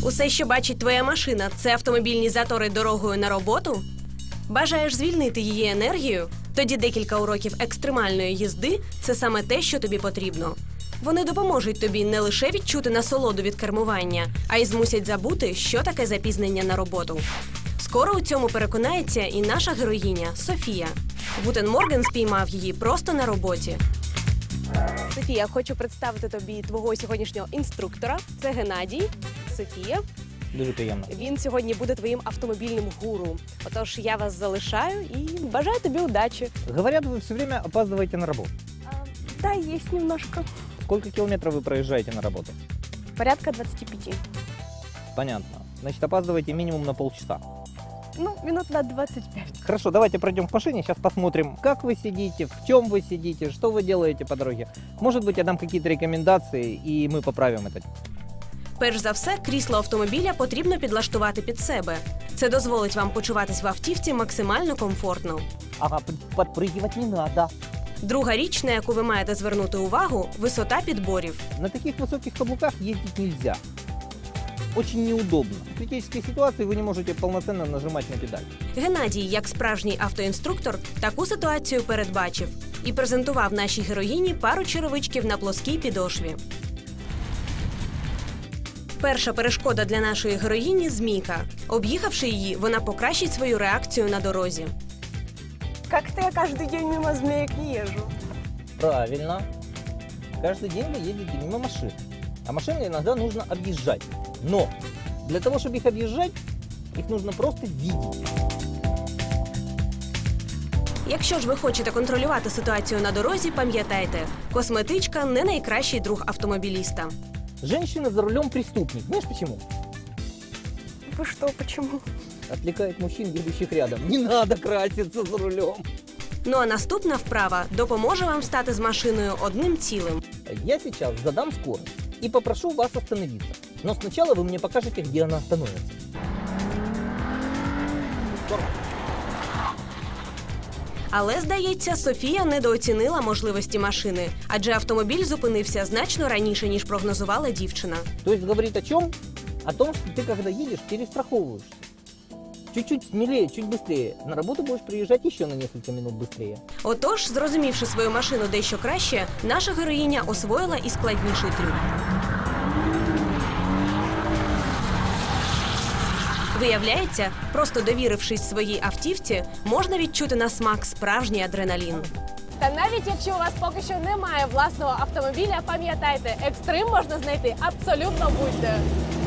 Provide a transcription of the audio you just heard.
Усе, що бачить твоя машина, це автомобільні затори дорогою на роботу? Бажаєш звільнити її енергію? Тоді декілька уроків екстремальної їзди – це саме те, що тобі потрібно. Вони допоможуть тобі не лише відчути насолоду від кермування, а й змусять забути, що таке запізнення на роботу. Скоро у цьому переконається і наша героїня Софія. Гутен Морген спіймав її просто на роботі. Софія, хочу представити тобі твого сьогоднішнього інструктора. Це Геннадій. Софія. Дуже приємно. Він сьогодні буде твоїм автомобільним гуру. Отож, я вас залишаю і бажаю тобі удачі. Говорят, вы все время опаздываете на работу. Да, есть немножко. Сколько километров вы проезжаете на работу? Порядка 25. Понятно. Значит, опаздываете минимум на полчаса. Ну, минут на 25. Хорошо, давайте пройдем к машине, сейчас посмотрим, как вы сидите, в чем вы сидите, что вы делаете по дороге. Может быть, я дам какие-то рекомендации, и мы поправим это. Перш за все, крісло автомобіля потрібно підлаштувати під себе. Це дозволить вам почуватись в автівці максимально комфортно. Ага, подпрыгивать не надо. Друга річ, на яку ви маєте звернути увагу – висота підборів. На таких высоких каблуках ездить нельзя. Очень неудобно. В критической ситуации вы не можете полноценно нажимать на педаль. Геннадій, як справжній автоінструктор, таку ситуацію передбачив і презентував нашій героїні пару черевичків на плоскій підошві. Перша перешкода для нашої героїні – змійка. Об'їхавши її, вона покращить свою реакцію на дорозі. Как-то я каждый день мимо змеек не езжу. Правильно. Каждый день вы ездите мимо машин. А машины иногда нужно объезжать. Но для того, чтобы их объезжать, их нужно просто видеть. Якщо ж ви хочете контролювати ситуацію на дорозі, пам'ятайте – косметичка – не найкращий друг автомобіліста. Женщина за рулем преступник. Знаешь почему? Вы что, почему? Отвлекает мужчин, едущих рядом. Не надо краситься за рулем. Ну а наступна вправа допоможе вам стати з машиною одним цілим. Я сейчас задам скорость и попрошу вас остановиться. Но сначала вы мне покажете, где она остановится. Але, здається, Софія недооцінила можливості машини, адже автомобіль зупинився значно раніше, ніж прогнозувала дівчина. То есть говорит о чем? О том, что ты, когда едешь, перестраховываешься. Чуть-чуть смелее, чуть быстрее. На работу будешь приезжать еще на несколько минут быстрее. Отож, зрозумівши свою машину дещо краще, наша героїня освоїла і складніший трюк. Виявляється, просто довірившись своїй автівці, можна відчути на смак справжній адреналін. Та навіть якщо у вас поки що немає власного автомобіля, пам'ятайте, екстрим можна знайти абсолютно будь-де.